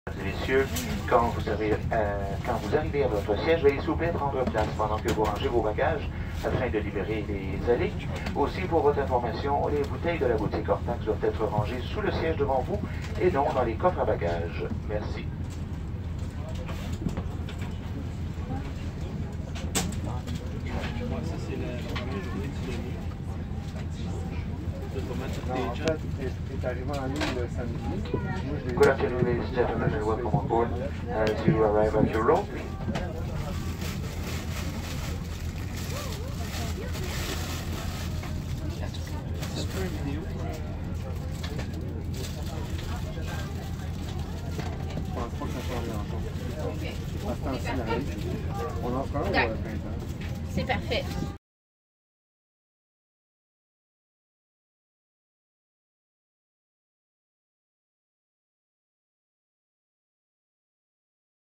Mesdames et messieurs, quand vous arrivez à votre siège, veuillez s'il vous plaît prendre place pendant que vous rangez vos bagages afin de libérer les allées. Aussi, pour votre information, les bouteilles de la boutique Hortax doivent être rangées sous le siège devant vous et non dans les coffres à bagages. Merci. Ça, c'est la première journée que tu l'as mis. Non, en fait, c'est arrivé en ligne le samedi. Good afternoon, ladies and gentlemen, and welcome on board as you arrive at your room. C'est pas une vidéo. Je pense pas que ça soit ensemble. À ce temps-ci, on en fera un au printemps. C'est parfait.